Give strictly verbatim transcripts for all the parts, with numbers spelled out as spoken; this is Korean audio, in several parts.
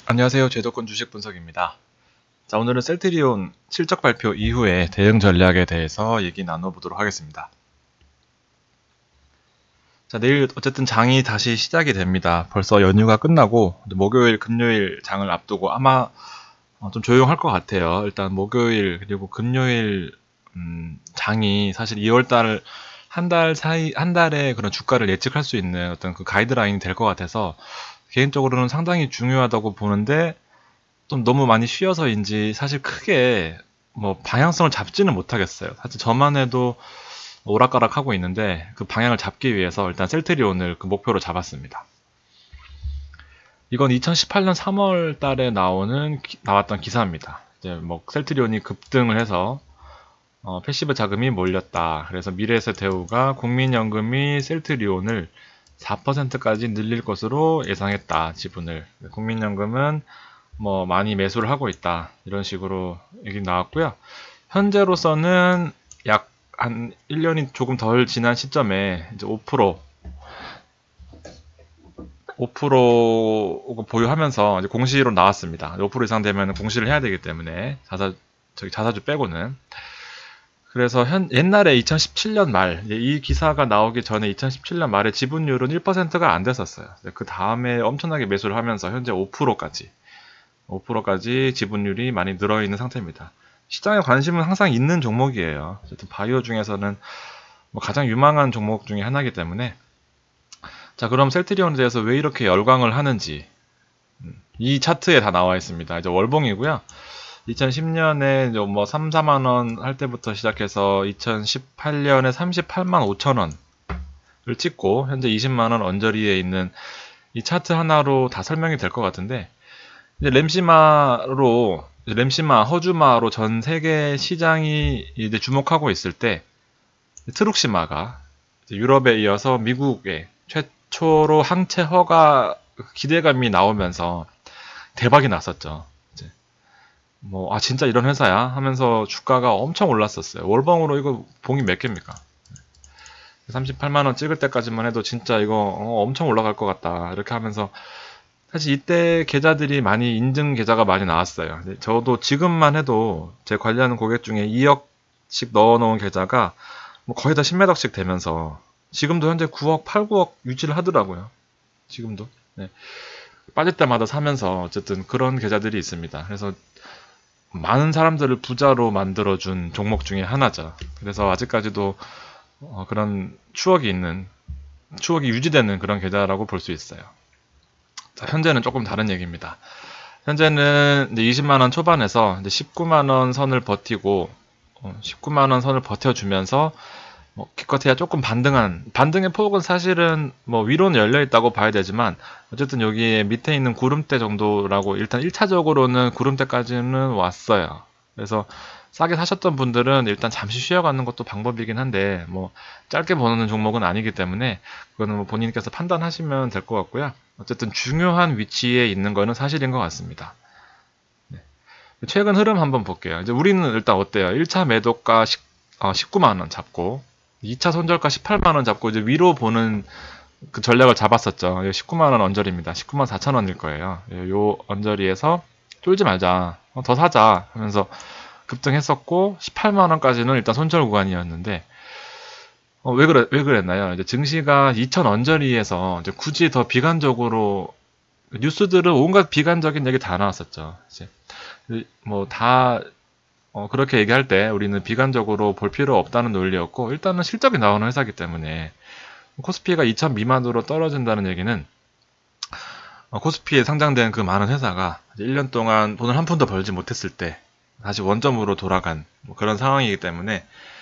안녕하세요. 제도권 주식 분석입니다. 자, 오늘은 셀트리온 실적 발표 이후에 대응 전략에 대해서 얘기 나눠보도록 하겠습니다. 자, 내일 어쨌든 장이 다시 시작이 됩니다. 벌써 연휴가 끝나고 목요일, 금요일 장을 앞두고 아마 좀 조용할 것 같아요. 일단 목요일 그리고 금요일 음, 장이 사실 이월달 한 달 사이 한 달의 그런 주가를 예측할 수 있는 어떤 그 가이드라인이 될 것 같아서 개인적으로는 상당히 중요하다고 보는데 좀 너무 많이 쉬어서인지 사실 크게 뭐 방향성을 잡지는 못하겠어요. 사실 저만 해도 오락가락 하고 있는데 그 방향을 잡기 위해서 일단 셀트리온을 그 목표로 잡았습니다. 이건 이천십팔 년 삼월 달에 나오는 기, 나왔던 기사입니다. 이제 뭐 셀트리온이 급등을 해서 어, 패시브 자금이 몰렸다. 그래서 미래에셋대우가 국민연금이 셀트리온을 사 퍼센트까지 늘릴 것으로 예상했다. 지분을. 국민연금은 뭐 많이 매수를 하고 있다. 이런 식으로 얘기 나왔고요. 현재로서는 약 한 일 년이 조금 덜 지난 시점에 이제 오 퍼센트 오 퍼센트 보유하면서 이제 공시로 나왔습니다. 오 퍼센트 이상 되면 공시를 해야 되기 때문에 자사 저기 자사주 빼고는. 그래서 현, 옛날에 이천십칠 년 말, 이 기사가 나오기 전에 이천십칠 년 말에 지분율은 일 퍼센트가 안 됐었어요. 그 다음에 엄청나게 매수를 하면서 현재 오 퍼센트까지 오 퍼센트까지 지분율이 많이 늘어있는 상태입니다. 시장에 관심은 항상 있는 종목이에요. 어쨌든 바이오 중에서는 뭐 가장 유망한 종목 중에 하나이기 때문에. 자, 그럼 셀트리온에 대해서 왜 이렇게 열광을 하는지 이 차트에 다 나와 있습니다. 이제 월봉이고요. 이천십 년에 뭐 삼, 사만 원 할 때부터 시작해서 이천십팔 년에 삼십팔만 오천 원을 찍고 현재 이십만 원 언저리에 있는 이 차트 하나로 다 설명이 될 것 같은데, 이제 램시마로 램시마, 허주마로 전 세계 시장이 이제 주목하고 있을 때 트룩시마가 유럽에 이어서 미국에 최초로 항체 허가 기대감이 나오면서 대박이 났었죠. 이제 뭐, 아, 진짜 이런 회사야? 하면서 주가가 엄청 올랐었어요. 월봉으로 이거 봉이 몇 개입니까? 삼십팔만 원 찍을 때까지만 해도 진짜 이거 어, 엄청 올라갈 것 같다. 이렇게 하면서 사실 이때 계좌들이 많이 인증 계좌가 많이 나왔어요. 저도 지금만 해도 제 관리하는 고객 중에 이억씩 넣어놓은 계좌가 뭐 거의 다 십몇 억씩 되면서 지금도 현재 구억, 팔, 구억 유지를 하더라고요. 지금도. 네. 빠질 때마다 사면서 어쨌든 그런 계좌들이 있습니다. 그래서 많은 사람들을 부자로 만들어준 종목 중에 하나죠. 그래서 아직까지도 어 그런 추억이 있는, 추억이 유지되는 그런 계좌라고 볼 수 있어요. 자, 현재는 조금 다른 얘기입니다. 현재는 이제 이십만 원 초반에서 이제 십구만 원 선을 버티고, 어, 십구만 원 선을 버텨주면서, 뭐, 기껏해야 조금 반등한, 반등의 폭은 사실은 뭐 위로는 열려있다고 봐야 되지만, 어쨌든 여기에 밑에 있는 구름대 정도라고, 일단 일 차적으로는 구름대까지는 왔어요. 그래서 싸게 사셨던 분들은 일단 잠시 쉬어가는 것도 방법이긴 한데, 뭐, 짧게 보는 종목은 아니기 때문에, 그거는 뭐 본인께서 판단하시면 될 것 같고요. 어쨌든 중요한 위치에 있는 거는 사실인 것 같습니다. 네. 최근 흐름 한번 볼게요. 이제 우리는 일단 어때요? 일 차 매도가 십구만 원 잡고, 이 차 손절가 십팔만 원 잡고, 이제 위로 보는 그 전략을 잡았었죠. 십구만 원 언저리입니다. 십구만 사천 원일 거예요. 요 언저리에서 쫄지 말자, 더 사자 하면서 급등했었고, 십팔만 원까지는 일단 손절 구간이었는데, 어, 왜 그래, 왜 그랬나요? 이제 증시가 이천 언저리에서 이제 굳이 더 비관적으로, 뉴스들은 온갖 비관적인 얘기 다 나왔었죠. 이제, 뭐, 다, 어, 그렇게 얘기할 때 우리는 비관적으로 볼 필요 없다는 논리였고, 일단은 실적이 나오는 회사이기 때문에, 코스피가 이천 미만으로 떨어진다는 얘기는, 어, 코스피에 상장된 그 많은 회사가 일 년 동안 돈을 한 푼도 벌지 못했을 때, 다시 원점으로 돌아간 뭐 그런 상황이기 때문에,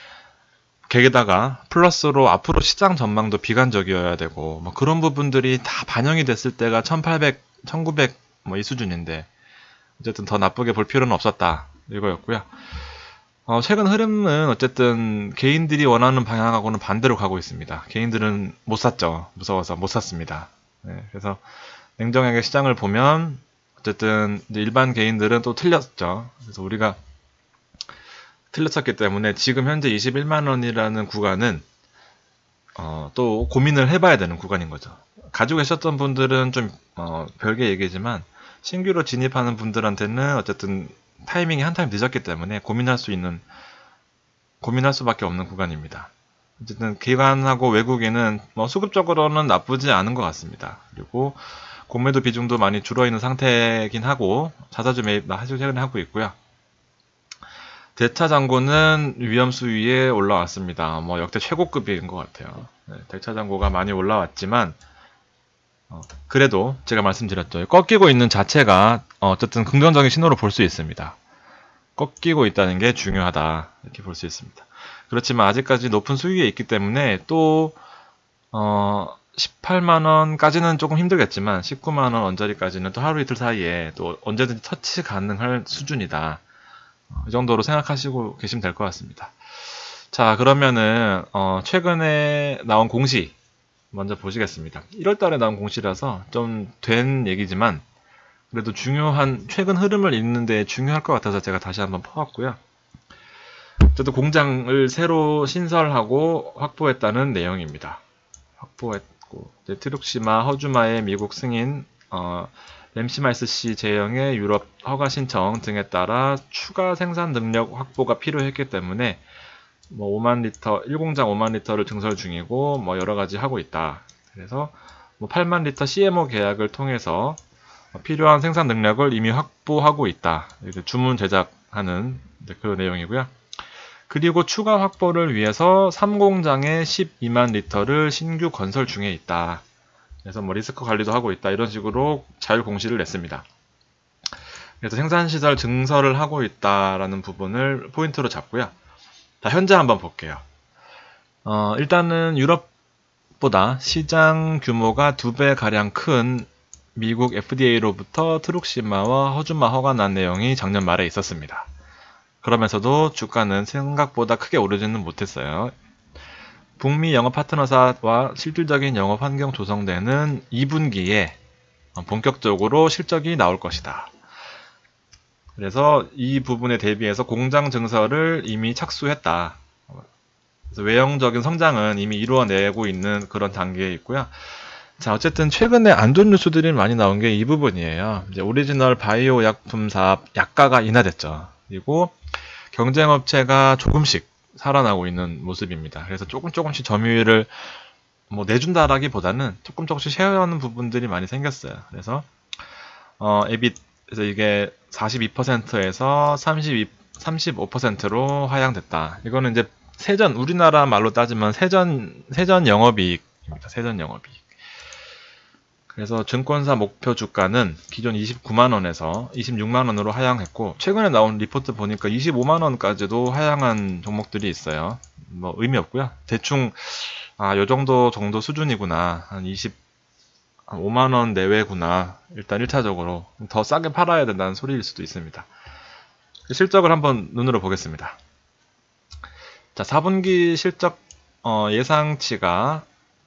거기다가 플러스로 앞으로 시장 전망도 비관적이어야 되고, 뭐 그런 부분들이 다 반영이 됐을 때가 천팔백, 천구백 뭐 이 수준인데, 어쨌든 더 나쁘게 볼 필요는 없었다 이거였고요. 어, 최근 흐름은 어쨌든 개인들이 원하는 방향하고는 반대로 가고 있습니다. 개인들은 못 샀죠. 무서워서 못 샀습니다. 네, 그래서 냉정하게 시장을 보면 어쨌든 일반 개인들은 또 틀렸죠. 그래서 우리가 틀렸었기 때문에 지금 현재 이십일만 원이라는 구간은 어, 또 고민을 해봐야 되는 구간인 거죠. 가지고 계셨던 분들은 좀 어, 별개 얘기지만 신규로 진입하는 분들한테는 어쨌든 타이밍이 한 타임 늦었기 때문에 고민할 수 있는 고민할 수밖에 없는 구간입니다. 어쨌든 기관하고 외국인은 뭐 수급적으로는 나쁘지 않은 것 같습니다. 그리고 공매도 비중도 많이 줄어있는 상태이긴 하고 자사주 매입 아주 최근에 하고 있고요. 대차 잔고는 위험 수위에 올라왔습니다. 뭐 역대 최고급인 것 같아요. 네, 대차 잔고가 많이 올라왔지만 어, 그래도 제가 말씀드렸죠. 꺾이고 있는 자체가 어쨌든 긍정적인 신호로 볼 수 있습니다. 꺾이고 있다는 게 중요하다 이렇게 볼 수 있습니다. 그렇지만 아직까지 높은 수위에 있기 때문에 또 어, 십팔만 원까지는 조금 힘들겠지만 십구만 원 언저리까지는 또 하루 이틀 사이에 또 언제든지 터치 가능할 수준이다. 어, 이 정도로 생각하시고 계시면 될 것 같습니다. 자, 그러면은 어, 최근에 나온 공시 먼저 보시겠습니다. 일월 달에 나온 공시라서 좀 된 얘기지만 그래도 중요한 최근 흐름을 읽는데 중요할 것 같아서 제가 다시 한번 퍼왔고요. 어쨌든 공장을 새로 신설하고 확보했다는 내용입니다. 확보했고 트룩시마, 허주마의 미국 승인, 어, 램시마이스씨 제형의 유럽 허가 신청 등에 따라 추가 생산 능력 확보가 필요했기 때문에 뭐 오만 리터, 일 공장 오만 리터를 증설 중이고 뭐 여러 가지 하고 있다. 그래서 뭐 팔만 리터 씨엠오 계약을 통해서 필요한 생산 능력을 이미 확보하고 있다. 주문 제작하는 그 내용이고요. 그리고 추가 확보를 위해서 삼 공장에 십이만 리터를 신규 건설 중에 있다. 그래서 뭐 리스크 관리도 하고 있다. 이런 식으로 자율 공시를 냈습니다. 그래서 생산시설 증설을 하고 있다라는 부분을 포인트로 잡고요. 자, 현재 한번 볼게요. 어, 일단은 유럽보다 시장 규모가 두 배 가량 큰 미국 에프디에이로부터 트룩시마와 허주마 허가 난 내용이 작년 말에 있었습니다. 그러면서도 주가는 생각보다 크게 오르지는 못했어요. 북미 영업 파트너사와 실질적인 영업 환경 조성되는 이 분기에 본격적으로 실적이 나올 것이다. 그래서 이 부분에 대비해서 공장 증설을 이미 착수했다. 그래서 외형적인 성장은 이미 이루어내고 있는 그런 단계에 있고요. 자, 어쨌든 최근에 안 좋은 뉴스들이 많이 나온 게 이 부분이에요. 이제 오리지널 바이오 약품 사업 약가가 인하됐죠. 그리고 경쟁업체가 조금씩 살아나고 있는 모습입니다. 그래서 조금 조금씩 점유율을 뭐 내준다라기보다는 조금 조금씩 쉐어하는 부분들이 많이 생겼어요. 그래서 어, 에빗 그래서 이게 사십이 퍼센트에서 삼십이, 삼십오 퍼센트로 하향됐다. 이거는 이제 세전 우리나라 말로 따지면 세전 세전 영업이익입니다. 세전 영업이익. 그래서 증권사 목표 주가는 기존 이십구만 원에서 이십육만 원으로 하향했고 최근에 나온 리포트 보니까 이십오만 원까지도 하향한 종목들이 있어요. 뭐 의미 없고요. 대충 아, 요 정도 정도 수준이구나. 한 이십오만 원 내외구나. 일단 일 차적으로 더 싸게 팔아야 된다는 소리일 수도 있습니다. 실적을 한번 눈으로 보겠습니다. 자, 사 분기 실적 어, 예상치가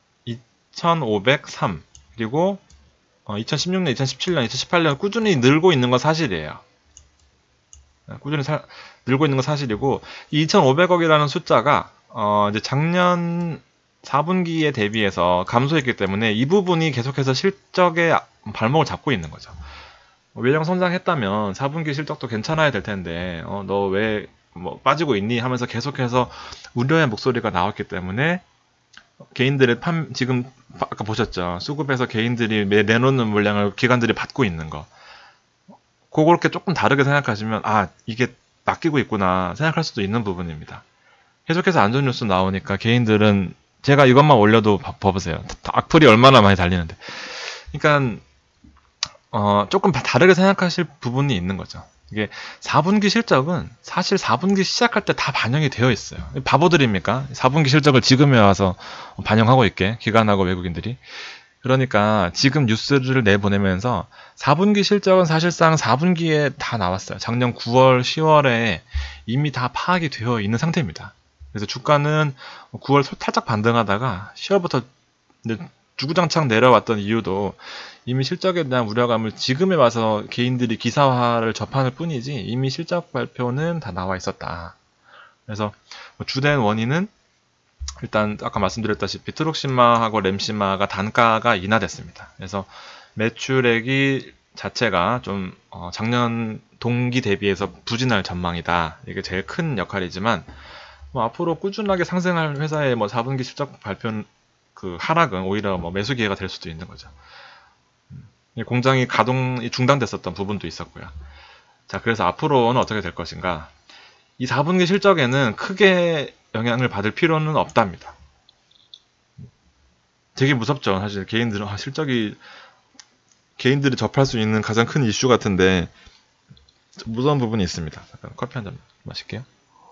이천오백삼 그리고 어, 이천십육 년, 이천십칠 년, 이천십팔 년 꾸준히 늘고 있는 건 사실이에요. 꾸준히 사, 늘고 있는 건 사실이고 이천오백억이라는 숫자가 어, 이제 작년 사 분기에 대비해서 감소했기 때문에 이 부분이 계속해서 실적에 발목을 잡고 있는 거죠. 외형 성장했다면 사 분기 실적도 괜찮아야 될 텐데 어, 너 왜 뭐 빠지고 있니 하면서 계속해서 우려의 목소리가 나왔기 때문에 개인들의 판, 지금 아까 보셨죠. 수급에서 개인들이 매, 내놓는 물량을 기관들이 받고 있는 거. 그렇게 조금 다르게 생각하시면 아 이게 낚이고 있구나 생각할 수도 있는 부분입니다. 계속해서 안 좋은 뉴스 나오니까 개인들은 제가 이것만 올려도 봐, 봐보세요. 악플이 얼마나 많이 달리는데. 그러니까 어, 조금 다르게 생각하실 부분이 있는 거죠. 이게 사 분기 실적은 사실 사 분기 시작할 때 다 반영이 되어 있어요. 바보들입니까? 사 분기 실적을 지금에 와서 반영하고 있게 기관하고 외국인들이. 그러니까 지금 뉴스를 내보내면서 사 분기 실적은 사실상 사 분기에 다 나왔어요. 작년 구월, 시월에 이미 다 파악이 되어 있는 상태입니다. 그래서 주가는 구월 살짝 반등하다가 시월부터 주구장창 내려왔던 이유도 이미 실적에 대한 우려감을 지금에 와서 개인들이 기사화를 접할 뿐이지 이미 실적 발표는 다 나와 있었다. 그래서 주된 원인은 일단 아까 말씀드렸다시피 트룩시마하고 램시마가 단가가 인하됐습니다. 그래서 매출액이 자체가 좀 어, 작년 동기 대비해서 부진할 전망이다. 이게 제일 큰 역할이지만 뭐 앞으로 꾸준하게 상승할 회사의 뭐 사 분기 실적 발표 그 하락은 오히려 뭐 매수 기회가 될 수도 있는 거죠. 음, 공장이 가동이 중단됐었던 부분도 있었고요. 자, 그래서 앞으로는 어떻게 될 것인가? 이 사 분기 실적에는 크게 영향을 받을 필요는 없답니다. 되게 무섭죠. 사실 개인들은 아, 실적이 개인들이 접할 수 있는 가장 큰 이슈 같은데 무서운 부분이 있습니다. 잠깐 커피 한 잔 마실게요.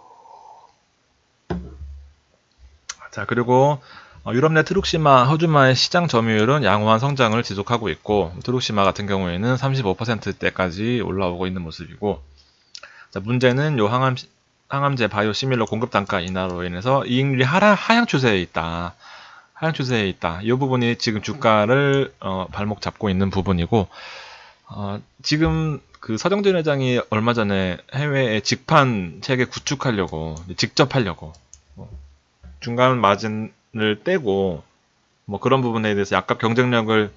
자, 그리고 유럽 내 트룩시마, 허주마의 시장 점유율은 양호한 성장을 지속하고 있고 트룩시마 같은 경우에는 삼십오 퍼센트대까지 올라오고 있는 모습이고, 자, 문제는 요 항암, 항암제 바이오시밀러 공급 단가 인하로 인해서 이익률이 하락, 하향 추세에 있다. 하향 추세에 있다. 이 부분이 지금 주가를 어, 발목 잡고 있는 부분이고, 어, 지금 그 서정진 회장이 얼마 전에 해외에 직판 체계 구축하려고 직접 하려고 뭐 중간 마진을 떼고 뭐 그런 부분에 대해서 약간 경쟁력을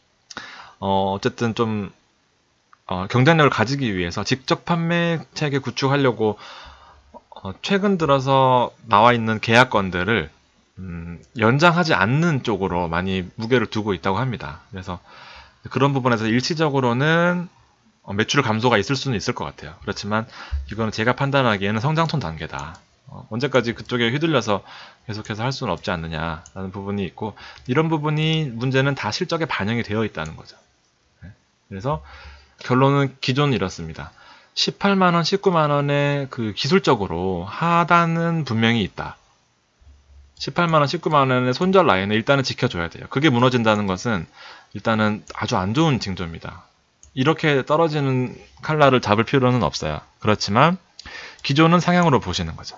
어, 어쨌든 좀 어, 경쟁력을 가지기 위해서 직접 판매 체계 구축하려고 어, 최근 들어서 나와 있는 계약건들을 음, 연장하지 않는 쪽으로 많이 무게를 두고 있다고 합니다. 그래서 그런 부분에서 일시적으로는 어, 매출 감소가 있을 수는 있을 것 같아요. 그렇지만 이거는 제가 판단하기에는 성장톤 단계다. 어, 언제까지 그쪽에 휘둘려서 계속해서 할 수는 없지 않느냐라는 부분이 있고, 이런 부분이 문제는 다 실적에 반영이 되어 있다는 거죠. 네. 그래서 결론은 기존은 이렇습니다. 십팔만 원, 십구만 원의 그 기술적으로 하단은 분명히 있다. 십팔만 원, 십구만 원의 손절 라인을 일단은 지켜줘야 돼요. 그게 무너진다는 것은 일단은 아주 안 좋은 징조입니다. 이렇게 떨어지는 칼날을 잡을 필요는 없어요. 그렇지만 기존은 상향으로 보시는 거죠.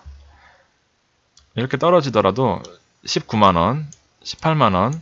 이렇게 떨어지더라도 십구만 원, 십팔만 원,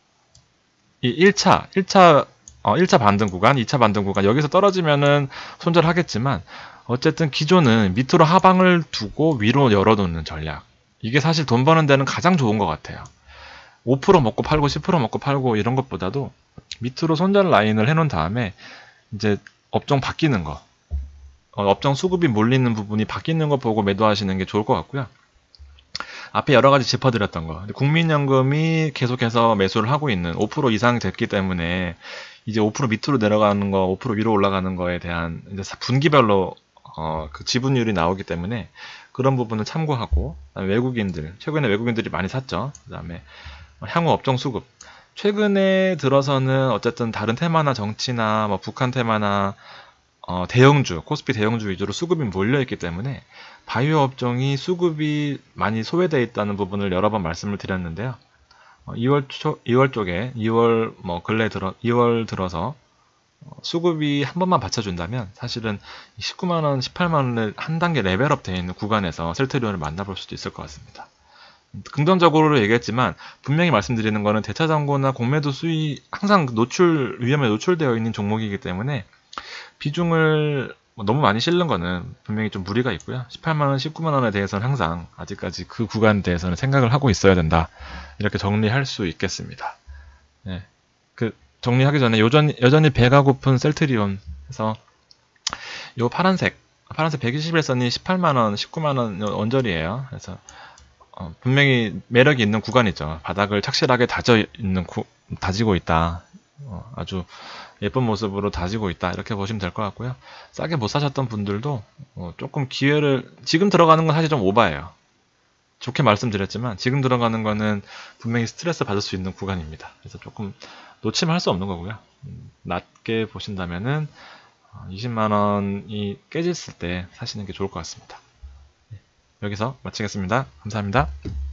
이 일 차, 일 차, 어, 일 차 반등 구간, 이 차 반등 구간, 여기서 떨어지면은 손절하겠지만 어쨌든 기존은 밑으로 하방을 두고 위로 열어놓는 전략. 이게 사실 돈 버는 데는 가장 좋은 것 같아요. 오 퍼센트 먹고 팔고 십 퍼센트 먹고 팔고 이런 것보다도 밑으로 손절 라인을 해놓은 다음에 이제 업종 바뀌는 거, 어, 업종 수급이 몰리는 부분이 바뀌는 거 보고 매도하시는 게 좋을 것 같고요. 앞에 여러 가지 짚어드렸던 거, 국민연금이 계속해서 매수를 하고 있는 오 퍼센트 이상 됐기 때문에 이제 오 퍼센트 밑으로 내려가는 거, 오 퍼센트 위로 올라가는 거에 대한 이제 분기별로 어, 그 지분율이 나오기 때문에 그런 부분을 참고하고, 그다음에 외국인들, 최근에 외국인들이 많이 샀죠. 그 다음에 향후 업종 수급. 최근에 들어서는 어쨌든 다른 테마나 정치나 뭐 북한 테마나 어, 대형주, 코스피 대형주 위주로 수급이 몰려있기 때문에 바이오 업종이 수급이 많이 소외되어 있다는 부분을 여러 번 말씀을 드렸는데요. 어, 이월 초, 이월 쪽에 이월 뭐 근래 들어 이월 들어서 어, 수급이 한 번만 받쳐준다면 사실은 십구만 원, 십팔만 원을 한 단계 레벨업 되어 있는 구간에서 셀트리온을 만나볼 수도 있을 것 같습니다. 긍정적으로 얘기했지만 분명히 말씀드리는 거는 대차장고나 공매도 수위 항상 노출 위험에 노출되어 있는 종목이기 때문에 비중을 너무 많이 실는 거는 분명히 좀 무리가 있고요. 십팔만 원, 십구만 원에 대해서는 항상 아직까지 그 구간에 대해서는 생각을 하고 있어야 된다. 이렇게 정리할 수 있겠습니다. 네. 그 정리하기 전에 여전히, 여전히 배가 고픈 셀트리온에서 요 파란색 파란색 백이십 일선이 십팔만 원, 십구만 원 언저리예요. 그래서 어, 분명히 매력이 있는 구간이죠. 바닥을 착실하게 다져 있는 구, 다지고 있다. 어, 아주 예쁜 모습으로 다지고 있다. 이렇게 보시면 될 것 같고요. 싸게 못 사셨던 분들도 어, 조금 기회를, 지금 들어가는 건 사실 좀 오바예요. 좋게 말씀드렸지만 지금 들어가는 거는 분명히 스트레스 받을 수 있는 구간입니다. 그래서 조금 놓치면 할 수 없는 거고요. 음, 낮게 보신다면은 어, 이십만 원이 깨졌을 때 사시는 게 좋을 것 같습니다. 여기서 마치겠습니다. 감사합니다.